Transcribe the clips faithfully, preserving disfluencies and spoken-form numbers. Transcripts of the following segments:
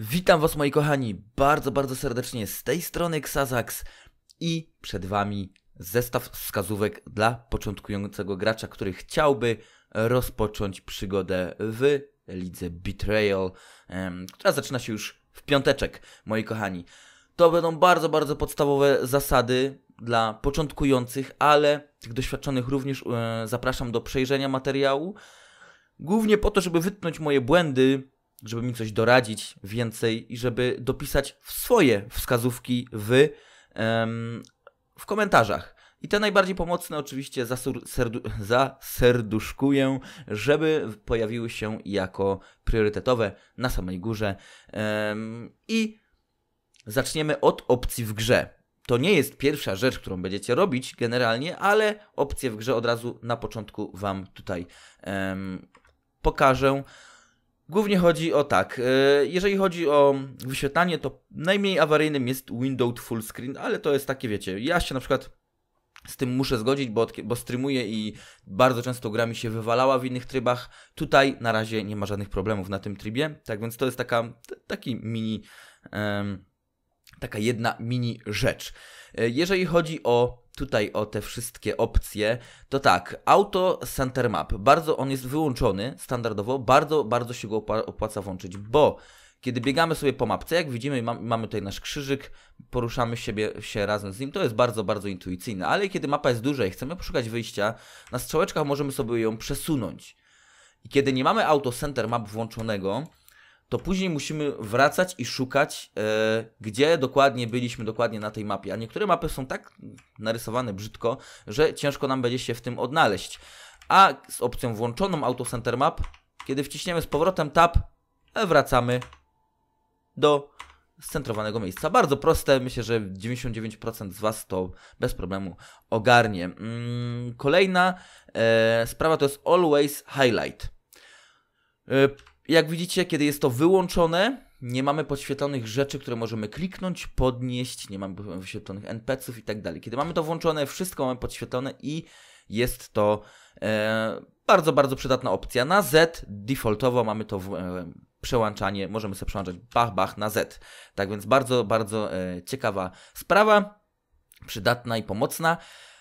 Witam was, moi kochani, bardzo, bardzo serdecznie z tej strony Xazax i przed wami zestaw wskazówek dla początkującego gracza, który chciałby rozpocząć przygodę w lidze Betrayal, em, która zaczyna się już w piąteczek, moi kochani. To będą bardzo, bardzo podstawowe zasady dla początkujących, ale tych doświadczonych również e, zapraszam do przejrzenia materiału, głównie po to, żeby wytknąć moje błędy, żeby mi coś doradzić więcej i żeby dopisać w swoje wskazówki w, em, w komentarzach. I te najbardziej pomocne oczywiście zaserduszkuję, żeby pojawiły się jako priorytetowe na samej górze. Em, I zaczniemy od opcji w grze. To nie jest pierwsza rzecz, którą będziecie robić generalnie, ale opcje w grze od razu na początku wam tutaj em, pokażę. Głównie chodzi o tak, jeżeli chodzi o wyświetlanie, to najmniej awaryjnym jest Windows Full Screen, ale to jest takie, wiecie, ja się na przykład z tym muszę zgodzić, bo, bo streamuję i bardzo często gra mi się wywalała w innych trybach. Tutaj na razie nie ma żadnych problemów na tym trybie, tak więc to jest taka, taki mini, um, taka jedna mini rzecz. Jeżeli chodzi o tutaj o te wszystkie opcje, to tak, Auto Center Map, bardzo on jest wyłączony standardowo, bardzo, bardzo się go opłaca włączyć, bo kiedy biegamy sobie po mapce, jak widzimy, mamy tutaj nasz krzyżyk, poruszamy siebie, się razem z nim, to jest bardzo, bardzo intuicyjne, ale kiedy mapa jest duża i chcemy poszukać wyjścia, na strzałeczkach możemy sobie ją przesunąć. I kiedy nie mamy Auto Center Map włączonego, to później musimy wracać i szukać, e, gdzie dokładnie byliśmy dokładnie na tej mapie. A niektóre mapy są tak narysowane brzydko, że ciężko nam będzie się w tym odnaleźć. A z opcją włączoną Auto Center Map, kiedy wciśniemy z powrotem Tab, wracamy do scentrowanego miejsca. Bardzo proste, myślę, że dziewięćdziesiąt dziewięć procent z was to bez problemu ogarnie. Mm, kolejna e, sprawa to jest Always Highlight. E, Jak widzicie, kiedy jest to wyłączone, nie mamy podświetlonych rzeczy, które możemy kliknąć, podnieść, nie mamy wyświetlonych en pe ce ów i tak dalej. Kiedy mamy to włączone, wszystko mamy podświetlone i jest to e, bardzo, bardzo przydatna opcja. Na Z defaultowo mamy to w, e, przełączanie, możemy sobie przełączać bach, bach na Z. Tak więc bardzo, bardzo e, ciekawa sprawa, przydatna i pomocna.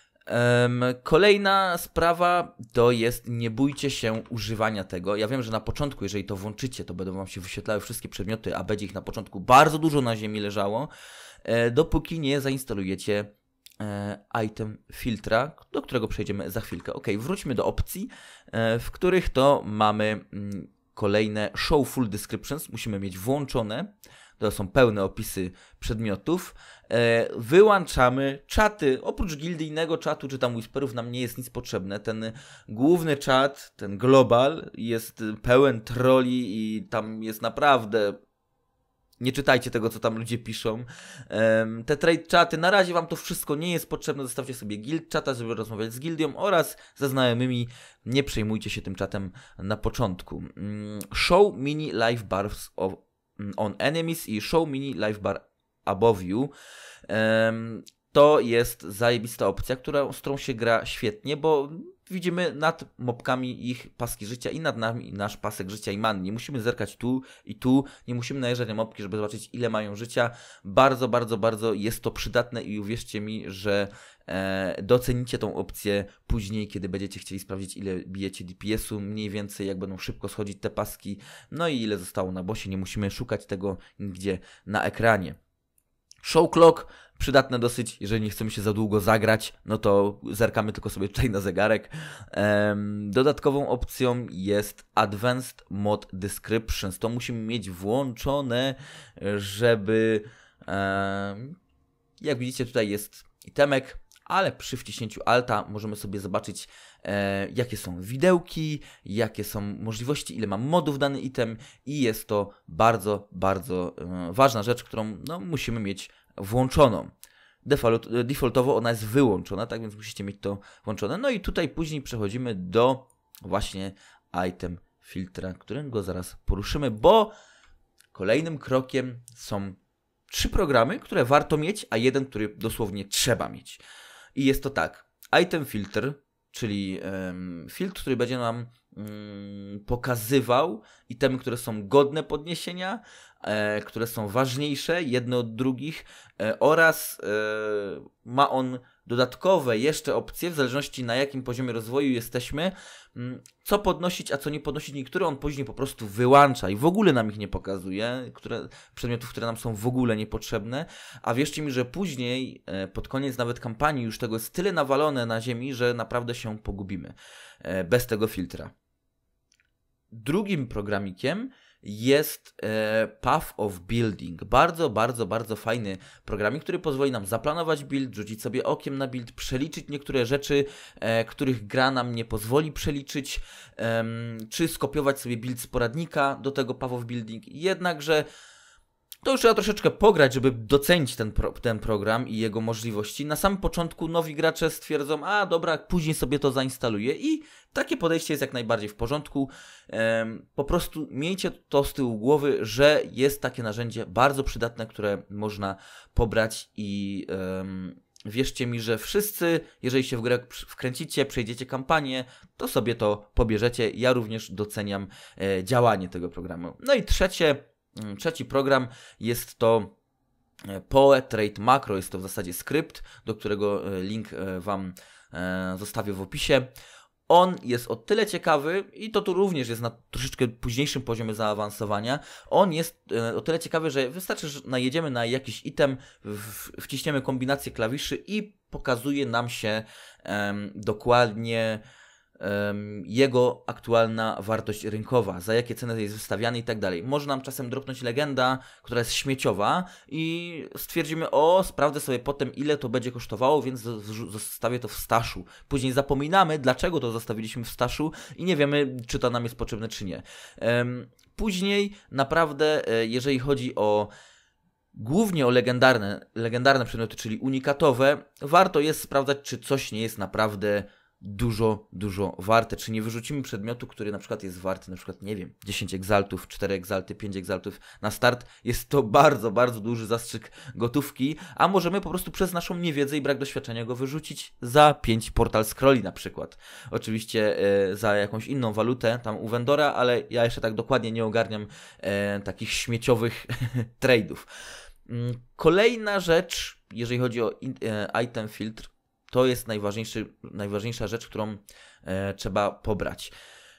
Um, kolejna sprawa to jest, nie bójcie się używania tego. Ja wiem, że na początku, jeżeli to włączycie, to będą wam się wyświetlały wszystkie przedmioty, a będzie ich na początku bardzo dużo na ziemi leżało, e, dopóki nie zainstalujecie e, item filtra, do którego przejdziemy za chwilkę. Ok, wróćmy do opcji, e, w których to mamy mm, kolejne show full descriptions, musimy mieć włączone. To są pełne opisy przedmiotów. E, wyłączamy czaty. Oprócz gildyjnego czatu, czy tam whisperów nam nie jest nic potrzebne. Ten główny czat, ten global jest pełen trolli i tam jest naprawdę... Nie czytajcie tego, co tam ludzie piszą. E, te trade czaty, na razie wam to wszystko nie jest potrzebne. Zostawcie sobie guild czata, żeby rozmawiać z gildią oraz ze znajomymi. Nie przejmujcie się tym czatem na początku. Show mini live bars of on enemies i show mini live bar above you. Um, to jest zajebista opcja, która, z którą się gra świetnie, bo widzimy nad mobkami ich paski życia i nad nami nasz pasek życia i man. Nie musimy zerkać tu i tu, nie musimy najeżdżać na mobki, żeby zobaczyć, ile mają życia. Bardzo, bardzo, bardzo jest to przydatne i uwierzcie mi, że e, docenicie tą opcję później, kiedy będziecie chcieli sprawdzić, ile bijecie D P S u, mniej więcej, jak będą szybko schodzić te paski, no i ile zostało na bossie. Nie musimy szukać tego nigdzie na ekranie. Show clock, przydatne dosyć, jeżeli nie chcemy się za długo zagrać, no to zerkamy tylko sobie tutaj na zegarek. Um, dodatkową opcją jest Advanced Mod Descriptions. To musimy mieć włączone, żeby, um, jak widzicie, tutaj jest itemek, ale przy wciśnięciu Alta możemy sobie zobaczyć, e, jakie są widełki, jakie są możliwości, ile ma modów dany item i jest to bardzo, bardzo e, ważna rzecz, którą no, musimy mieć włączoną. Default, defaultowo ona jest wyłączona, tak więc musicie mieć to włączone. No i tutaj później przechodzimy do właśnie item filtra, którego zaraz poruszymy, bo kolejnym krokiem są trzy programy, które warto mieć, a jeden, który dosłownie trzeba mieć. I jest to tak, item filter, czyli um, filtr, który będzie nam um, pokazywał itemy, które są godne podniesienia, e, które są ważniejsze jedne od drugich e, oraz e, ma on dodatkowe jeszcze opcje, w zależności na jakim poziomie rozwoju jesteśmy, co podnosić, a co nie podnosić. Niektóre on później po prostu wyłącza i w ogóle nam ich nie pokazuje, które, przedmiotów, które nam są w ogóle niepotrzebne, a wierzcie mi, że później, pod koniec nawet kampanii, już tego jest tyle nawalone na ziemi, że naprawdę się pogubimy bez tego filtra. Drugim programikiem jest e, Path of Building. Bardzo, bardzo, bardzo fajny programik, który pozwoli nam zaplanować build, rzucić sobie okiem na build, przeliczyć niektóre rzeczy, e, których gra nam nie pozwoli przeliczyć, e, czy skopiować sobie build z poradnika do tego Path of Building. Jednakże to już trzeba troszeczkę pograć, żeby docenić ten, pro, ten program i jego możliwości. Na samym początku nowi gracze stwierdzą, a dobra, później sobie to zainstaluję i takie podejście jest jak najbardziej w porządku. Ehm, po prostu miejcie to z tyłu głowy, że jest takie narzędzie bardzo przydatne, które można pobrać i um, wierzcie mi, że wszyscy, jeżeli się w grę wkręcicie, przejdziecie kampanię, to sobie to pobierzecie. Ja również doceniam e, działanie tego programu. No i trzecie, trzeci program jest to Poe Trade Macro. Jest to w zasadzie skrypt, do którego link Wam zostawię w opisie. On jest o tyle ciekawy, i to tu również jest na troszeczkę późniejszym poziomie zaawansowania, on jest o tyle ciekawy, że wystarczy, że najedziemy na jakiś item, wciśniemy kombinację klawiszy i pokazuje nam się um, dokładnie um, jego aktualna wartość rynkowa, za jakie ceny jest wystawiany i tak dalej. Może nam czasem dropnąć legenda, która jest śmieciowa i stwierdzimy, o, sprawdzę sobie potem, ile to będzie kosztowało, więc zostawię to w staszu. Później zapominamy, dlaczego to zostawiliśmy w staszu i nie wiemy, czy to nam jest potrzebne, czy nie. Um, później naprawdę, jeżeli chodzi o głównie o legendarne, legendarne przedmioty, czyli unikatowe, warto jest sprawdzać, czy coś nie jest naprawdę dużo, dużo warte. Czy nie wyrzucimy przedmiotu, który na przykład jest warty, na przykład, nie wiem, dziesięć egzaltów, cztery egzalty, pięć egzaltów na start. Jest to bardzo, bardzo duży zastrzyk gotówki, a możemy po prostu przez naszą niewiedzę i brak doświadczenia go wyrzucić za pięć portal scrolli na przykład. Oczywiście e, za jakąś inną walutę tam u vendora, ale ja jeszcze tak dokładnie nie ogarniam e, takich śmieciowych trade'ów. Kolejna rzecz, jeżeli chodzi o in, e, item filtr, to jest najważniejszy, najważniejsza rzecz, którą e, trzeba pobrać.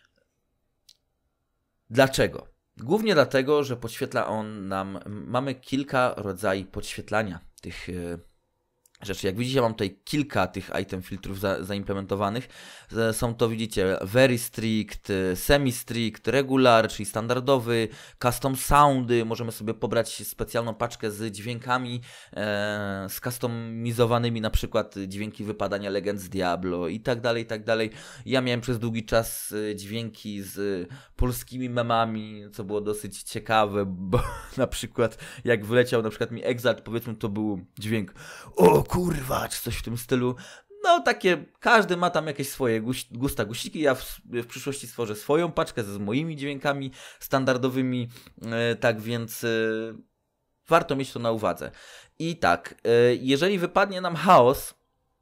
Dlaczego? Głównie dlatego, że podświetla on nam, mamy kilka rodzajów podświetlania tych e, rzeczy. Jak widzicie, mam tutaj kilka tych item filtrów za, zaimplementowanych. Są to, widzicie, very strict, semi-strict, regular, czyli standardowy, custom soundy. Możemy sobie pobrać specjalną paczkę z dźwiękami, e, z customizowanymi, na przykład dźwięki wypadania legend z Diablo i tak dalej, i tak dalej. Ja miałem przez długi czas dźwięki z polskimi memami, co było dosyć ciekawe, bo na przykład jak wyleciał na przykład mi Exalt, powiedzmy, to był dźwięk o kurwa, czy coś w tym stylu. No takie, każdy ma tam jakieś swoje gusta, gusiki. Ja w, w przyszłości stworzę swoją paczkę z moimi dźwiękami standardowymi, e, tak więc e, warto mieć to na uwadze. I tak, e, jeżeli wypadnie nam chaos,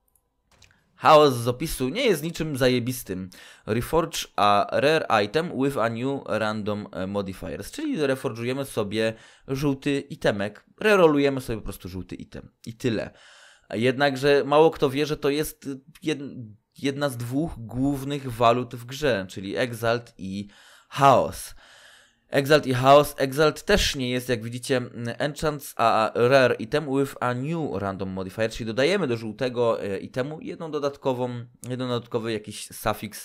chaos z opisu nie jest niczym zajebistym. Reforge a rare item with a new random modifiers, czyli reforge'ujemy sobie żółty itemek, rerolujemy sobie po prostu żółty item i tyle. Jednakże mało kto wie, że to jest jedna z dwóch głównych walut w grze, czyli Exalt i Chaos. Exalt i Chaos. Exalt też nie jest, jak widzicie, enchants a rare item with a new random modifier, czyli dodajemy do żółtego itemu jedną dodatkową, jeden dodatkowy jakiś sufiks,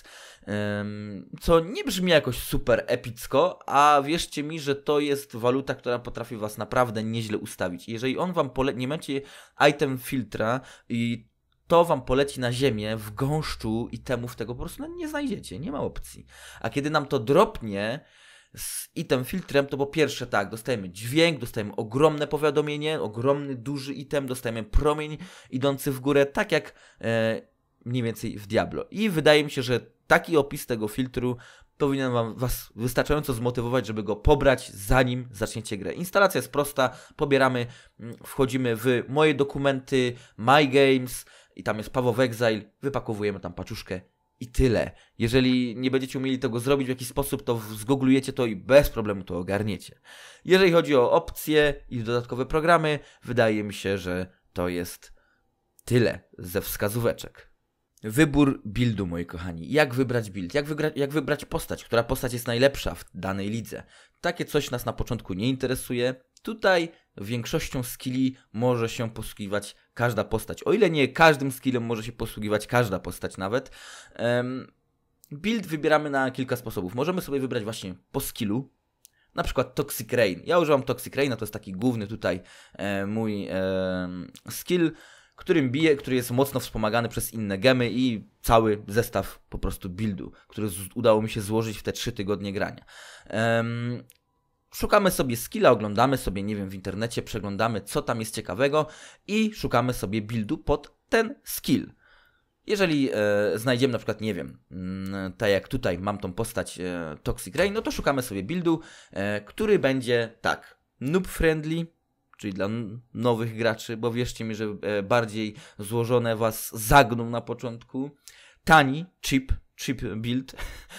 co nie brzmi jakoś super epicko, a wierzcie mi, że to jest waluta, która potrafi was naprawdę nieźle ustawić. Jeżeli on wam poleci, nie macie item filtra i to wam poleci na ziemię w gąszczu itemów, tego po prostu no, nie znajdziecie, nie ma opcji. A kiedy nam to dropnie z item filtrem, to po pierwsze tak, dostajemy dźwięk, dostajemy ogromne powiadomienie, ogromny, duży item, dostajemy promień idący w górę, tak jak e, mniej więcej w Diablo. I wydaje mi się, że taki opis tego filtru powinien wam, was wystarczająco zmotywować, żeby go pobrać, zanim zaczniecie grę. Instalacja jest prosta, pobieramy, wchodzimy w moje dokumenty, My Games i tam jest Path of Exile, wypakowujemy tam paczuszkę I tyle. Jeżeli nie będziecie umieli tego zrobić w jakiś sposób, to zgooglujecie to i bez problemu to ogarniecie. Jeżeli chodzi o opcje i dodatkowe programy, wydaje mi się, że to jest tyle ze wskazóweczek. Wybór buildu, moi kochani. Jak wybrać build? Jak, wygra- jak wybrać postać? Która postać jest najlepsza w danej lidze? Takie coś nas na początku nie interesuje. Tutaj większością skilli może się posługiwać każda postać. O ile nie każdym skillem może się posługiwać każda postać nawet. Um, build wybieramy na kilka sposobów. Możemy sobie wybrać właśnie po skillu. Na przykład Toxic Rain. Ja używam Toxic Raina, to jest taki główny tutaj e, mój e, skill, którym bije, który jest mocno wspomagany przez inne gemy i cały zestaw po prostu buildu, który z- udało mi się złożyć w te trzy tygodnie grania. Um, szukamy sobie skilla, oglądamy sobie, nie wiem, w internecie, przeglądamy, co tam jest ciekawego i szukamy sobie buildu pod ten skill. Jeżeli e, znajdziemy na przykład, nie wiem, mm, tak jak tutaj mam tą postać e, Toxic Rain, no to szukamy sobie buildu, e, który będzie tak, noob friendly, czyli dla n- nowych graczy, bo wierzcie mi, że e, bardziej złożone was zagną na początku, tani, cheap, cheap build,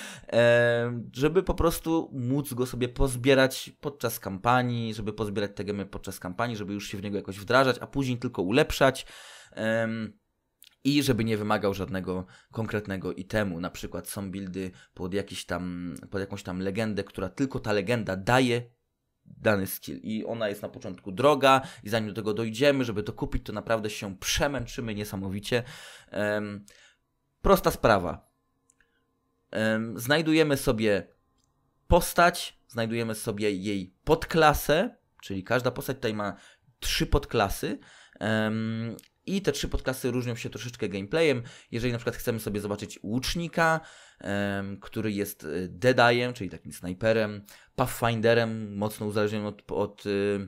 e, żeby po prostu móc go sobie pozbierać podczas kampanii, żeby pozbierać te gemy podczas kampanii, żeby już się w niego jakoś wdrażać, a później tylko ulepszać. E, I żeby nie wymagał żadnego konkretnego itemu. Na przykład są buildy pod, jakiś tam, pod jakąś tam legendę, która tylko ta legenda daje dany skill. I ona jest na początku droga i zanim do tego dojdziemy, żeby to kupić, to naprawdę się przemęczymy niesamowicie. Um, prosta sprawa. Um, znajdujemy sobie postać, znajdujemy sobie jej podklasę, czyli każda postać tutaj ma trzy podklasy. Um, I te trzy podklasy różnią się troszeczkę gameplayem. Jeżeli na przykład chcemy sobie zobaczyć łucznika, um, który jest Deadeye'em, czyli takim snajperem, Pathfinderem, mocno uzależnionym od, od,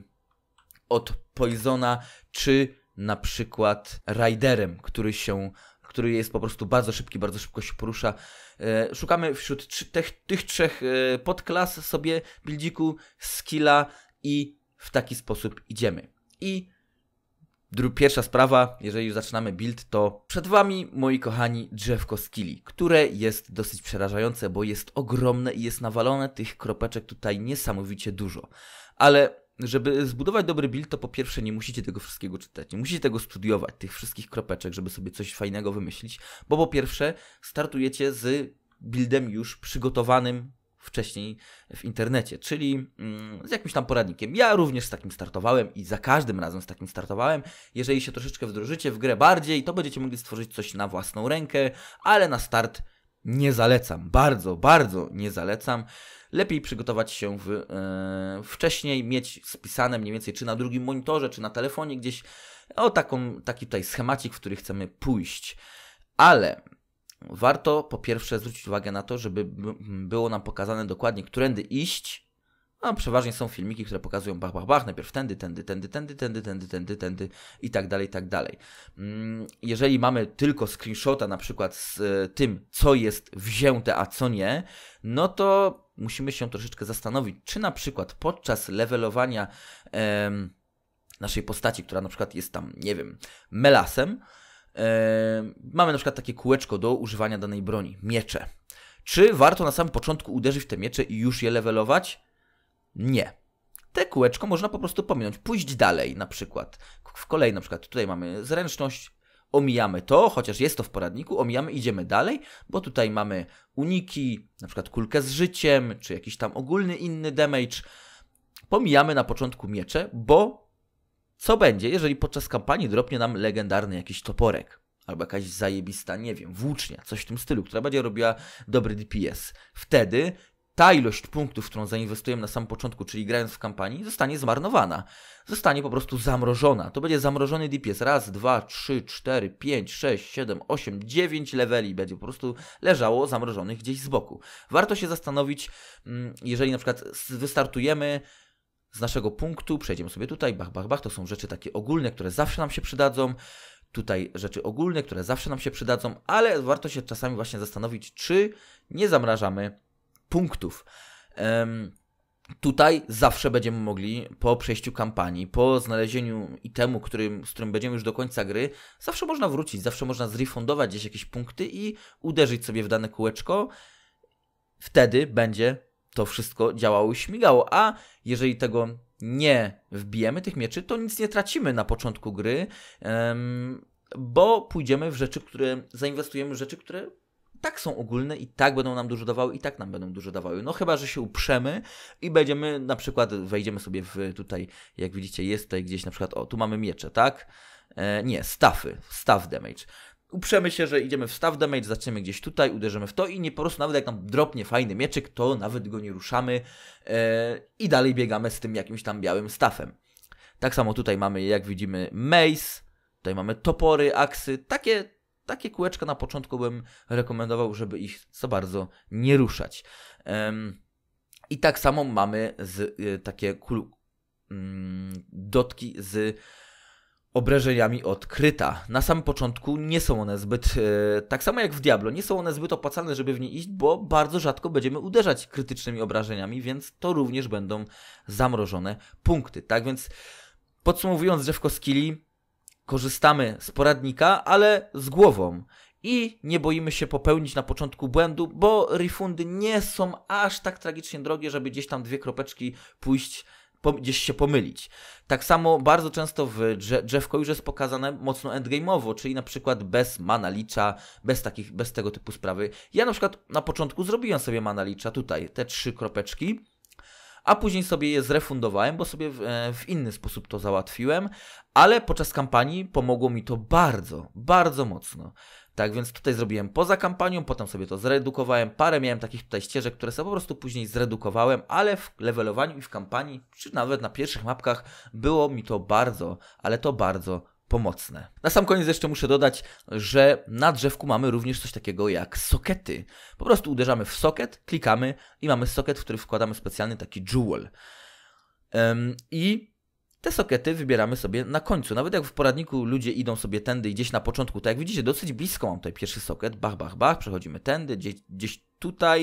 od Poisona, czy na przykład Riderem, który się, który jest po prostu bardzo szybki, bardzo szybko się porusza. E, szukamy wśród trzy, tych, tych trzech e, podklas sobie buildziku, skilla i w taki sposób idziemy. I Dru- Pierwsza sprawa, jeżeli już zaczynamy build, to przed Wami, moi kochani, drzewko skilli, które jest dosyć przerażające, bo jest ogromne i jest nawalone tych kropeczek tutaj niesamowicie dużo. Ale żeby zbudować dobry build, to po pierwsze nie musicie tego wszystkiego czytać, nie musicie tego studiować, tych wszystkich kropeczek, żeby sobie coś fajnego wymyślić, bo po pierwsze startujecie z buildem już przygotowanym wcześniej w internecie, czyli mm, z jakimś tam poradnikiem. Ja również z takim startowałem i za każdym razem z takim startowałem. Jeżeli się troszeczkę wdrożycie w grę bardziej, to będziecie mogli stworzyć coś na własną rękę, ale na start nie zalecam. Bardzo, bardzo nie zalecam. Lepiej przygotować się w, e, wcześniej, mieć spisane mniej więcej czy na drugim monitorze, czy na telefonie gdzieś o taką, taki tutaj schemacik, w który chcemy pójść. Ale warto po pierwsze zwrócić uwagę na to, żeby było nam pokazane dokładnie, którędy iść. No, przeważnie są filmiki, które pokazują bach, bach, bach, najpierw tędy, tędy, tędy, tędy, tędy, tędy, tędy, tędy i tak dalej, i tak dalej. Jeżeli mamy tylko screenshota na przykład z tym, co jest wzięte, a co nie, no to musimy się troszeczkę zastanowić, czy na przykład podczas levelowania em, naszej postaci, która na przykład jest tam, nie wiem, melasem, Yy, mamy na przykład takie kółeczko do używania danej broni, miecze. Czy warto na samym początku uderzyć w te miecze i już je levelować? Nie. Te kółeczko można po prostu pominąć, pójść dalej na przykład. W kolei na przykład tutaj mamy zręczność, omijamy to, chociaż jest to w poradniku, omijamy, idziemy dalej, bo tutaj mamy uniki, na przykład kulkę z życiem, czy jakiś tam ogólny inny damage. Pomijamy na początku miecze, bo co będzie, jeżeli podczas kampanii dropnie nam legendarny jakiś toporek? Albo jakaś zajebista, nie wiem, włócznia, coś w tym stylu, która będzie robiła dobry D P S. Wtedy ta ilość punktów, którą zainwestujemy na samym początku, czyli grając w kampanii, zostanie zmarnowana. Zostanie po prostu zamrożona. To będzie zamrożony D P S. Raz, dwa, trzy, cztery, pięć, sześć, siedem, osiem, dziewięć leveli będzie po prostu leżało zamrożonych gdzieś z boku. Warto się zastanowić, jeżeli na przykład wystartujemy z naszego punktu, przejdziemy sobie tutaj, bach, bach, bach, to są rzeczy takie ogólne, które zawsze nam się przydadzą. Tutaj rzeczy ogólne, które zawsze nam się przydadzą, ale warto się czasami właśnie zastanowić, czy nie zamrażamy punktów. Um, tutaj zawsze będziemy mogli po przejściu kampanii, po znalezieniu itemu, którym, z którym będziemy już do końca gry, zawsze można wrócić, zawsze można zrefundować gdzieś jakieś punkty i uderzyć sobie w dane kółeczko. Wtedy będzie to wszystko działało i śmigało, a jeżeli tego nie wbijemy, tych mieczy, to nic nie tracimy na początku gry, um, bo pójdziemy w rzeczy, które, zainwestujemy w rzeczy, które tak są ogólne i tak będą nam dużo dawały i tak nam będą dużo dawały. No chyba, że się uprzemy i będziemy, na przykład wejdziemy sobie w tutaj, jak widzicie, jest tutaj gdzieś na przykład, o tu mamy miecze, tak? E, nie, staffy, staff damage. Uprzemy się, że idziemy w staff damage, zaczniemy gdzieś tutaj, uderzymy w to i nie po prostu nawet jak nam dropnie fajny mieczyk, to nawet go nie ruszamy e, i dalej biegamy z tym jakimś tam białym staffem. Tak samo tutaj mamy, jak widzimy, mace, tutaj mamy topory, aksy, takie, takie kółeczka na początku bym rekomendował, żeby ich za bardzo nie ruszać. Um, I tak samo mamy z, y, takie kul, mm, dotki z obrażeniami od kryta. Na samym początku nie są one zbyt, e, tak samo jak w Diablo, nie są one zbyt opłacalne, żeby w nie iść, bo bardzo rzadko będziemy uderzać krytycznymi obrażeniami, więc to również będą zamrożone punkty. Tak więc podsumowując drzewko skilli, korzystamy z poradnika, ale z głową. I nie boimy się popełnić na początku błędu, bo refundy nie są aż tak tragicznie drogie, żeby gdzieś tam dwie kropeczki pójść, gdzieś się pomylić. Tak samo bardzo często w drzewko już jest pokazane mocno endgame'owo, czyli na przykład bez mana licza, bez takich, bez tego typu sprawy. Ja na przykład na początku zrobiłem sobie mana licza, tutaj te trzy kropeczki, a później sobie je zrefundowałem, bo sobie w, w inny sposób to załatwiłem, ale podczas kampanii pomogło mi to bardzo, bardzo mocno. Tak więc tutaj zrobiłem poza kampanią, potem sobie to zredukowałem, parę miałem takich tutaj ścieżek, które sobie po prostu później zredukowałem, ale w levelowaniu i w kampanii, czy nawet na pierwszych mapkach było mi to bardzo, ale to bardzo pomocne. Na sam koniec jeszcze muszę dodać, że na drzewku mamy również coś takiego jak sokety. Po prostu uderzamy w soket, klikamy i mamy soket, w który wkładamy specjalny taki jewel. Um, I te sokety wybieramy sobie na końcu. Nawet jak w poradniku ludzie idą sobie tędy i gdzieś na początku, tak jak widzicie, dosyć blisko mam tutaj pierwszy soket, bach, bach, bach, przechodzimy tędy, gdzieś, gdzieś tutaj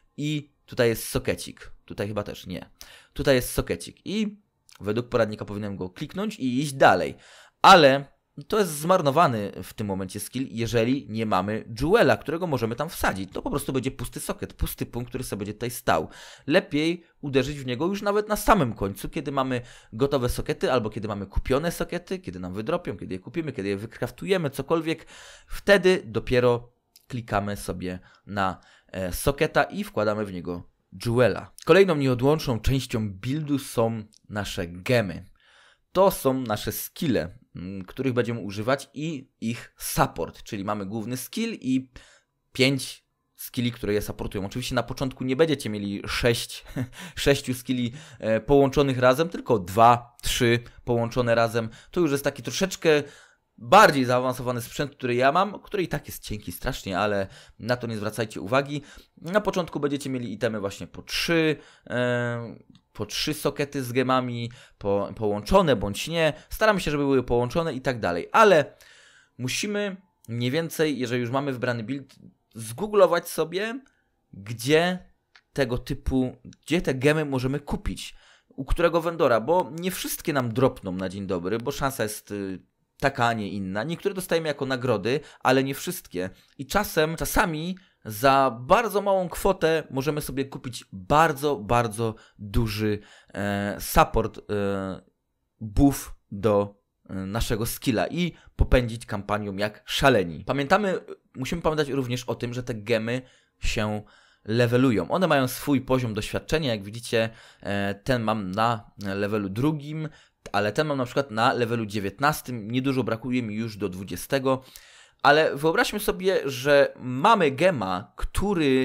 i tutaj jest sokecik. Tutaj chyba też nie. Tutaj jest sokecik i według poradnika powinienem go kliknąć i iść dalej. Ale to jest zmarnowany w tym momencie skill, jeżeli nie mamy jewela, którego możemy tam wsadzić. To po prostu będzie pusty soket, pusty punkt, który sobie będzie tutaj stał. Lepiej uderzyć w niego już nawet na samym końcu, kiedy mamy gotowe sokety, albo kiedy mamy kupione sokety, kiedy nam wydropią, kiedy je kupimy, kiedy je wykraftujemy, cokolwiek. Wtedy dopiero klikamy sobie na e, soketa i wkładamy w niego jewela. Kolejną nieodłączną częścią buildu są nasze gemy. To są nasze skille, których będziemy używać i ich support, czyli mamy główny skill i pięć skilli, które je supportują. Oczywiście na początku nie będziecie mieli sześć, sześciu skilli e, połączonych razem, tylko dwa, trzy połączone razem. To już jest taki troszeczkę bardziej zaawansowany sprzęt, który ja mam, który i tak jest cienki strasznie, ale na to nie zwracajcie uwagi. Na początku będziecie mieli itemy właśnie po trzy, e, po trzy sokety z gemami, po, połączone bądź nie. Staramy się, żeby były połączone i tak dalej, ale musimy mniej więcej, jeżeli już mamy wybrany build, zgooglować sobie, gdzie tego typu, gdzie te gemy możemy kupić, u którego vendora, bo nie wszystkie nam dropną na dzień dobry, bo szansa jest taka, a nie inna. Niektóre dostajemy jako nagrody, ale nie wszystkie. I czasem, czasami za bardzo małą kwotę możemy sobie kupić bardzo, bardzo duży e, support, e, buff do e, naszego skilla i popędzić kampanią jak szaleni. Pamiętamy, musimy pamiętać również o tym, że te gemy się levelują. One mają swój poziom doświadczenia, jak widzicie, e, ten mam na levelu drugim, ale ten mam na przykład na levelu dziewiętnastym, niedużo brakuje mi już do dwudziestego. Ale wyobraźmy sobie, że mamy gema, który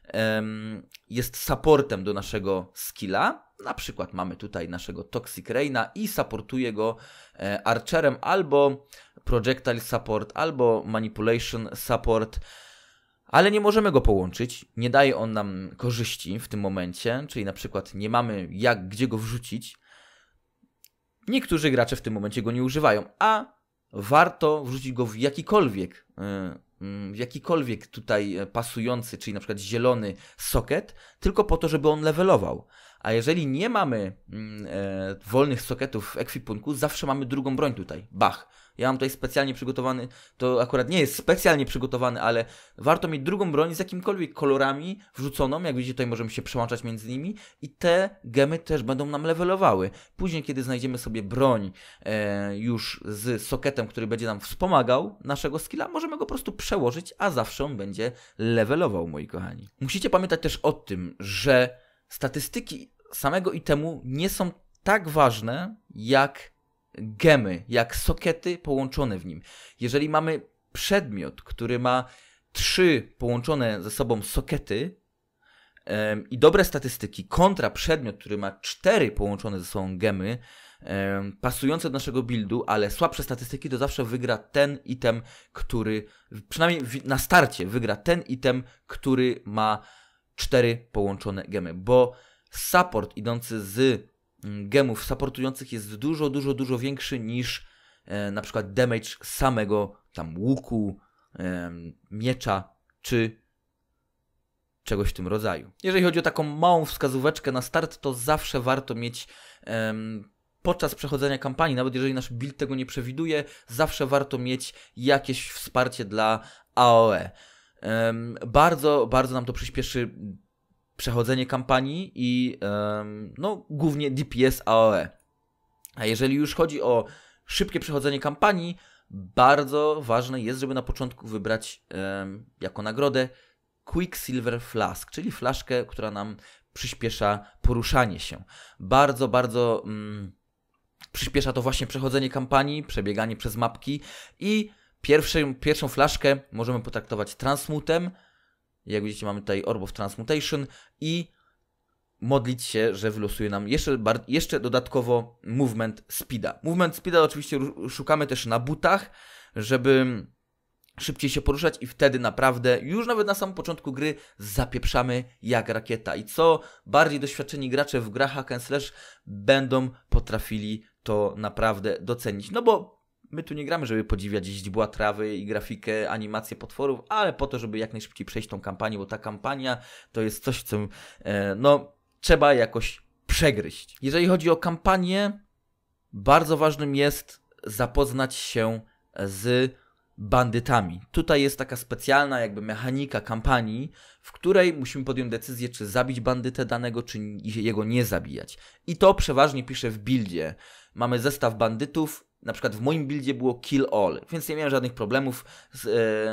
um, jest supportem do naszego skilla. Na przykład mamy tutaj naszego Toxic Raina i supportuje go e, Archerem albo Projectile Support, albo Manipulation Support. Ale nie możemy go połączyć, nie daje on nam korzyści w tym momencie, czyli na przykład nie mamy jak, gdzie go wrzucić. Niektórzy gracze w tym momencie go nie używają, a warto wrzucić go w jakikolwiek y, w jakikolwiek tutaj pasujący, czyli na przykład zielony socket, tylko po to, żeby on levelował. A jeżeli nie mamy e, wolnych socketów w ekwipunku, zawsze mamy drugą broń tutaj. Bach. Ja mam tutaj specjalnie przygotowany, to akurat nie jest specjalnie przygotowany, ale warto mieć drugą broń z jakimkolwiek kolorami wrzuconą. Jak widzicie, tutaj możemy się przełączać między nimi i te gemy też będą nam levelowały. Później, kiedy znajdziemy sobie broń e, już z socketem, który będzie nam wspomagał naszego skilla, możemy go po prostu przełożyć, a zawsze on będzie levelował, moi kochani. Musicie pamiętać też o tym, że statystyki samego itemu nie są tak ważne jak gemy, jak sockety połączone w nim. Jeżeli mamy przedmiot, który ma trzy połączone ze sobą sockety um, i dobre statystyki kontra przedmiot, który ma cztery połączone ze sobą gemy, um, pasujące do naszego buildu, ale słabsze statystyki, to zawsze wygra ten item, który, przynajmniej w, na starcie wygra ten item, który ma cztery połączone gemy, bo support idący z gemów supportujących jest dużo, dużo, dużo większy niż e, na przykład damage samego tam łuku, e, miecza czy czegoś w tym rodzaju. Jeżeli chodzi o taką małą wskazóweczkę na start, to zawsze warto mieć e, podczas przechodzenia kampanii, nawet jeżeli nasz build tego nie przewiduje, zawsze warto mieć jakieś wsparcie dla A O E. E, bardzo, bardzo nam to przyspieszy przechodzenie kampanii i um, no głównie D P S A O E. A jeżeli już chodzi o szybkie przechodzenie kampanii, bardzo ważne jest, żeby na początku wybrać um, jako nagrodę Quicksilver Flask, czyli flaszkę, która nam przyspiesza poruszanie się. Bardzo, bardzo um, przyspiesza to właśnie przechodzenie kampanii, przebieganie przez mapki i pierwszą, pierwszą flaszkę możemy potraktować transmutem. Jak widzicie, mamy tutaj Orb of Transmutation i modlić się, że wylosuje nam jeszcze, jeszcze dodatkowo Movement Speeda. Movement Speeda oczywiście szukamy też na butach, żeby szybciej się poruszać i wtedy naprawdę już nawet na samym początku gry zapieprzamy jak rakieta. I co bardziej doświadczeni gracze w grach hack and slash będą potrafili to naprawdę docenić. No bo my tu nie gramy, żeby podziwiać źdźbła trawy i grafikę, animację potworów, ale po to, żeby jak najszybciej przejść tą kampanię, bo ta kampania to jest coś, co e, no, trzeba jakoś przegryźć. Jeżeli chodzi o kampanię, bardzo ważnym jest zapoznać się z bandytami. Tutaj jest taka specjalna jakby mechanika kampanii, w której musimy podjąć decyzję, czy zabić bandytę danego, czy jego nie zabijać. I to przeważnie piszę w buildzie. Mamy zestaw bandytów. Na przykład w moim buildzie było kill all, więc nie miałem żadnych problemów. Z,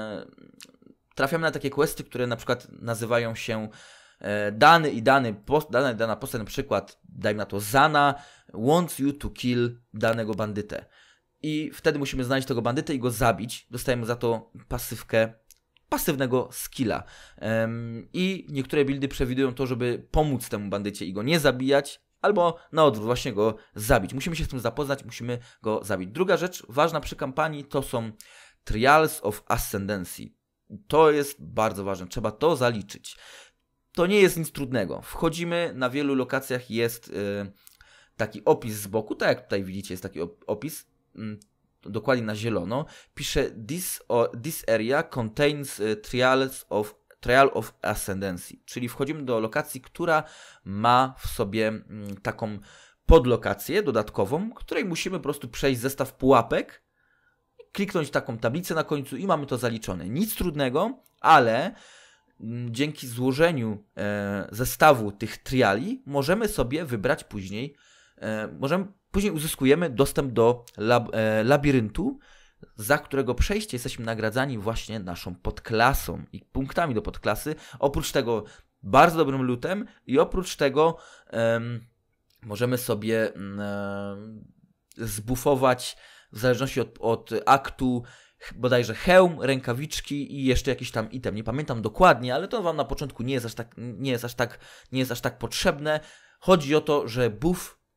e, trafiamy na takie questy, które na przykład nazywają się e, dany i dany, post, dana, dana postać, na przykład dajmy na to Zana wants you to kill danego bandytę. I wtedy musimy znaleźć tego bandytę i go zabić. Dostajemy za to pasywkę, pasywnego skilla. Um, I niektóre buildy przewidują to, żeby pomóc temu bandycie i go nie zabijać, albo na odwrót, właśnie go zabić. Musimy się z tym zapoznać, musimy go zabić. Druga rzecz ważna przy kampanii to są Trials of Ascendancy. To jest bardzo ważne, trzeba to zaliczyć. To nie jest nic trudnego. Wchodzimy, na wielu lokacjach jest yy, taki opis z boku, tak jak tutaj widzicie jest taki opis, yy, dokładnie na zielono. Pisze this, uh, this area contains uh, trials of Trial of Ascendancy, czyli wchodzimy do lokacji, która ma w sobie mm, taką podlokację dodatkową, której musimy po prostu przejść zestaw pułapek, kliknąć taką tablicę na końcu i mamy to zaliczone. Nic trudnego, ale m, dzięki złożeniu e, zestawu tych triali możemy sobie wybrać później, e, możemy, później uzyskujemy dostęp do lab, e, labiryntu, za którego przejście jesteśmy nagradzani właśnie naszą podklasą i punktami do podklasy. Oprócz tego bardzo dobrym lootem i oprócz tego um, możemy sobie um, zbufować w zależności od, od aktu bodajże hełm, rękawiczki i jeszcze jakiś tam item. Nie pamiętam dokładnie, ale to wam na początku nie jest aż tak, nie jest aż tak, nie jest aż tak potrzebne. Chodzi o to, że buff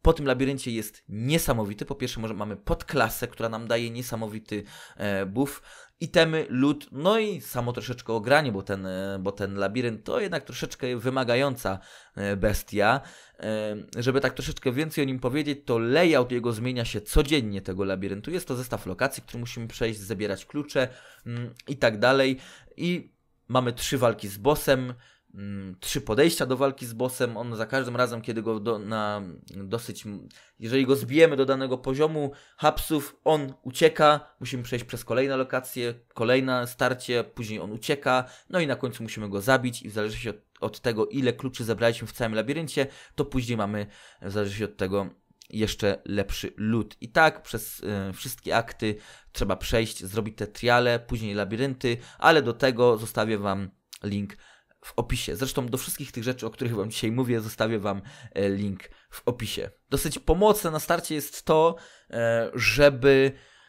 po tym labiryncie jest niesamowity. Po pierwsze może mamy podklasę, która nam daje niesamowity e, buff, itemy, loot, no i samo troszeczkę ogranie, bo ten, e, bo ten labirynt to jednak troszeczkę wymagająca e, bestia. E, żeby tak troszeczkę więcej o nim powiedzieć, to layout jego zmienia się codziennie tego labiryntu. Jest to zestaw lokacji, który musimy przejść, zabierać klucze mm, i tak dalej. I mamy trzy walki z bossem, trzy podejścia do walki z bossem. On za każdym razem, kiedy go do, na dosyć, jeżeli go zbijemy do danego poziomu hapsów, on ucieka, musimy przejść przez kolejne lokacje, kolejne starcie, później on ucieka, no i na końcu musimy go zabić i w zależności od, od tego, ile kluczy zebraliśmy w całym labiryncie, to później mamy, w zależności od tego, jeszcze lepszy loot. I tak przez y, wszystkie akty trzeba przejść, zrobić te triale, później labirynty, ale do tego zostawię Wam link w opisie. Zresztą do wszystkich tych rzeczy, o których Wam dzisiaj mówię, zostawię Wam e, link w opisie. Dosyć pomocne na starcie jest to, e, żeby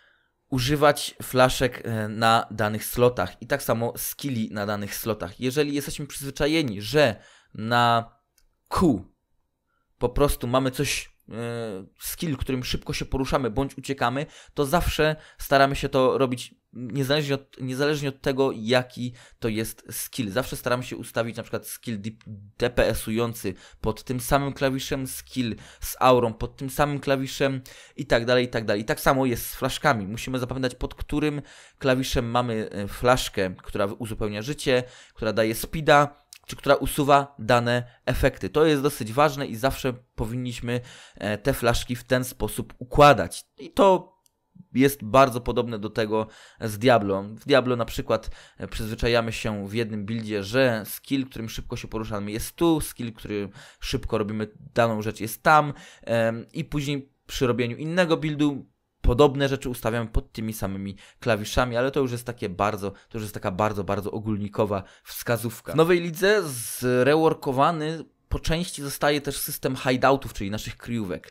używać flaszek e, na danych slotach i tak samo skilli na danych slotach. Jeżeli jesteśmy przyzwyczajeni, że na Q po prostu mamy coś, skill, którym szybko się poruszamy bądź uciekamy, to zawsze staramy się to robić niezależnie od, niezależnie od tego, jaki to jest skill. Zawsze staramy się ustawić na przykład skill D P S-ujący pod tym samym klawiszem, skill z aurą pod tym samym klawiszem i tak dalej, i tak dalej. I tak samo jest z flaszkami. Musimy zapamiętać, pod którym klawiszem mamy flaszkę, która uzupełnia życie, która daje speeda, czy która usuwa dane efekty. To jest dosyć ważne i zawsze powinniśmy te flaszki w ten sposób układać. I to jest bardzo podobne do tego z Diablo. W Diablo na przykład przyzwyczajamy się w jednym buildzie, że skill, którym szybko się poruszamy, jest tu, skill, który szybko robimy daną rzecz, jest tam i później przy robieniu innego buildu podobne rzeczy ustawiamy pod tymi samymi klawiszami, ale to już jest takie bardzo, to już jest taka bardzo, bardzo ogólnikowa wskazówka. W nowej lidze zreworkowany po części zostaje też system hideoutów, czyli naszych kryjówek.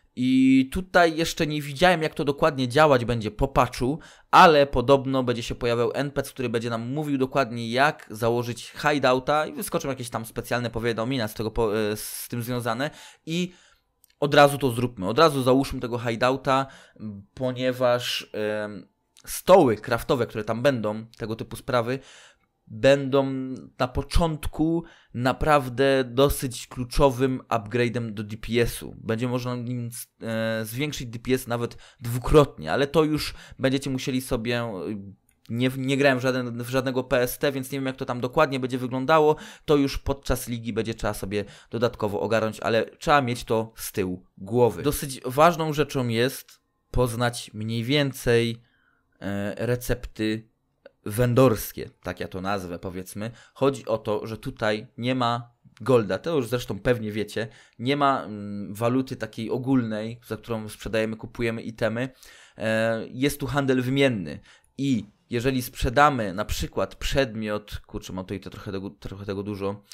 I tutaj jeszcze nie widziałem, jak to dokładnie działać będzie po patchu, ale podobno będzie się pojawiał N P C, który będzie nam mówił dokładnie, jak założyć hideouta i wyskoczą jakieś tam specjalne powiadomienia z, tego, z tym związane i od razu to zróbmy, od razu załóżmy tego hideouta, ponieważ e, stoły craftowe, które tam będą, tego typu sprawy, będą na początku naprawdę dosyć kluczowym upgrade'em do D P S-u. Będzie można nim e, zwiększyć D P S nawet dwukrotnie, ale to już będziecie musieli sobie... Nie, nie grałem w, żaden, w żadnego P S T, więc nie wiem, jak to tam dokładnie będzie wyglądało. To już podczas ligi będzie trzeba sobie dodatkowo ogarnąć, ale trzeba mieć to z tyłu głowy. Dosyć ważną rzeczą jest poznać mniej więcej e, recepty vendorskie, tak ja to nazwę, powiedzmy. Chodzi o to, że tutaj nie ma golda, to już zresztą pewnie wiecie, nie ma mm, waluty takiej ogólnej, za którą sprzedajemy, kupujemy itemy. E, jest tu handel wymienny i jeżeli sprzedamy na przykład przedmiot, kurczę, mam tutaj to trochę, tego, trochę tego dużo,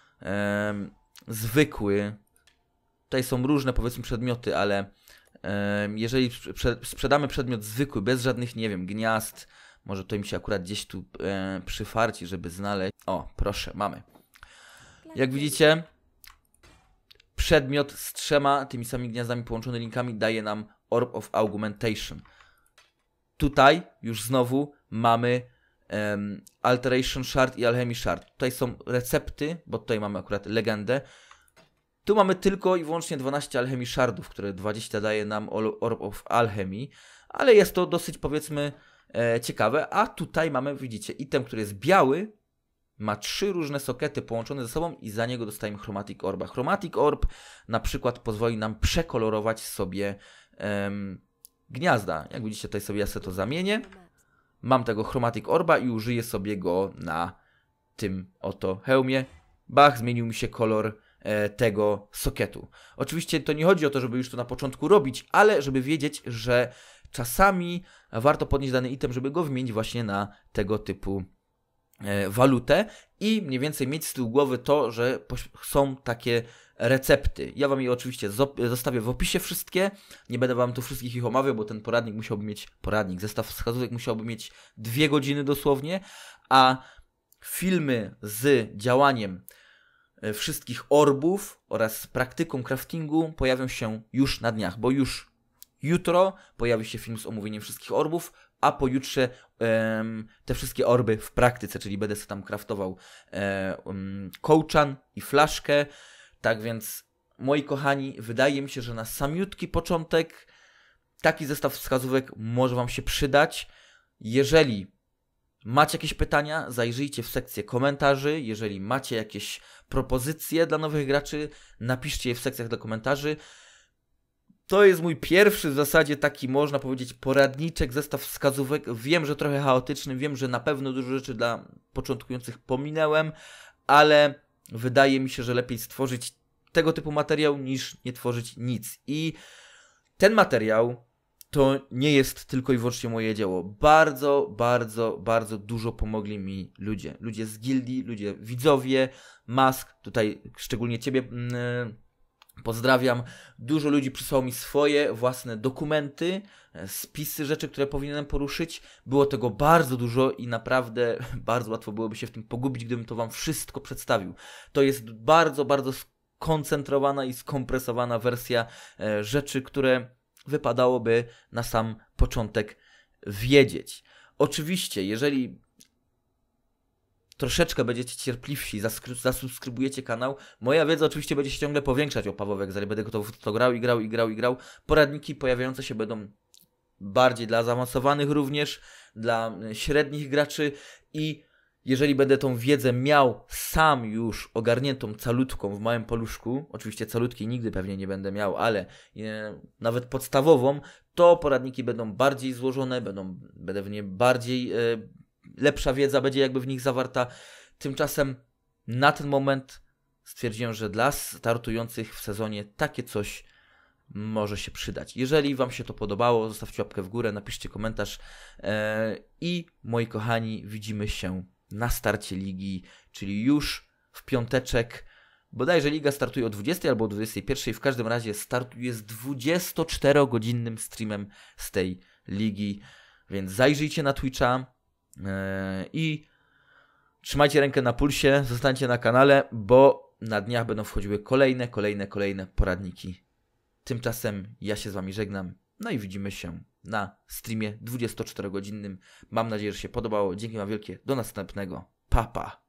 e, zwykły, tutaj są różne powiedzmy przedmioty, ale e, jeżeli sprze sprzedamy przedmiot zwykły, bez żadnych, nie wiem, gniazd, może to mi się akurat gdzieś tu e, przyfarci, żeby znaleźć, o, proszę, mamy. Jak widzicie, przedmiot z trzema tymi samymi gniazdami połączony linkami daje nam Orb of Augmentation. Tutaj już znowu mamy um, Alteration Shard i Alchemy Shard. Tutaj są recepty, bo tutaj mamy akurat legendę. Tu mamy tylko i wyłącznie dwanaście Alchemy Shardów, które dwadzieścia daje nam Orb of Alchemy, ale jest to dosyć, powiedzmy, e, ciekawe. A tutaj mamy, widzicie, item, który jest biały, ma trzy różne sokety połączone ze sobą i za niego dostajemy Chromatic Orba. Chromatic Orb na przykład pozwoli nam przekolorować sobie um, gniazda. Jak widzicie, tutaj sobie ja sobie to zamienię. Mam tego Chromatic Orba i użyję sobie go na tym oto hełmie. Bach, zmienił mi się kolor e, tego soketu. Oczywiście to nie chodzi o to, żeby już to na początku robić, ale żeby wiedzieć, że czasami warto podnieść dany item, żeby go wymienić właśnie na tego typu e, walutę i mniej więcej mieć z tyłu głowy to, że są takie recepty. Ja Wam je oczywiście zostawię w opisie wszystkie. Nie będę Wam tu wszystkich ich omawiał, bo ten poradnik musiałby mieć, poradnik, zestaw wskazówek musiałby mieć dwie godziny dosłownie, a filmy z działaniem e, wszystkich orbów oraz praktyką craftingu pojawią się już na dniach, bo już jutro pojawi się film z omówieniem wszystkich orbów, a pojutrze em, te wszystkie orby w praktyce, czyli będę sobie tam craftował e, um, kołczan i flaszkę. Tak więc, moi kochani, wydaje mi się, że na samiutki początek taki zestaw wskazówek może Wam się przydać. Jeżeli macie jakieś pytania, zajrzyjcie w sekcję komentarzy. Jeżeli macie jakieś propozycje dla nowych graczy, napiszcie je w sekcjach do komentarzy. To jest mój pierwszy w zasadzie taki, można powiedzieć, poradniczek, zestaw wskazówek. Wiem, że trochę chaotyczny, wiem, że na pewno dużo rzeczy dla początkujących pominęłem, ale wydaje mi się, że lepiej stworzyć tego typu materiał niż nie tworzyć nic. I ten materiał to nie jest tylko i wyłącznie moje dzieło. Bardzo, bardzo, bardzo dużo pomogli mi ludzie. Ludzie z gildii, ludzie widzowie, Mask, tutaj szczególnie Ciebie yy, pozdrawiam. Dużo ludzi przysłało mi swoje własne dokumenty, spisy rzeczy, które powinienem poruszyć. Było tego bardzo dużo i naprawdę bardzo łatwo byłoby się w tym pogubić, gdybym to Wam wszystko przedstawił. To jest bardzo, bardzo skoncentrowana i skompresowana wersja e, rzeczy, które wypadałoby na sam początek wiedzieć. Oczywiście, jeżeli troszeczkę będziecie cierpliwsi, zasubskrybujecie kanał, moja wiedza oczywiście będzie się ciągle powiększać o Pawłowek Zary. Będę to, to grał i grał i grał i grał. Poradniki pojawiające się będą bardziej dla zaawansowanych również, dla średnich graczy i jeżeli będę tą wiedzę miał sam już ogarniętą calutką w małym paluszku, oczywiście calutkiej nigdy pewnie nie będę miał, ale e, nawet podstawową, to poradniki będą bardziej złożone, będą, będę w nie bardziej, e, lepsza wiedza będzie jakby w nich zawarta. Tymczasem na ten moment stwierdziłem, że dla startujących w sezonie takie coś może się przydać. Jeżeli Wam się to podobało, zostawcie łapkę w górę, napiszcie komentarz e, i moi kochani, widzimy się na starcie ligi, czyli już w piąteczek. Bodajże liga startuje o dwudziestej albo o dwudziestej pierwszej. W każdym razie startuje z dwudziestoczterogodzinnym streamem z tej ligi. Więc zajrzyjcie na Twitcha yy, i trzymajcie rękę na pulsie, zostańcie na kanale, bo na dniach będą wchodziły kolejne, kolejne, kolejne poradniki. Tymczasem ja się z Wami żegnam. No i widzimy się na streamie dwudziestoczterogodzinnym. Mam nadzieję, że się podobało. Dzięki Wam wielkie. Do następnego. Pa, pa.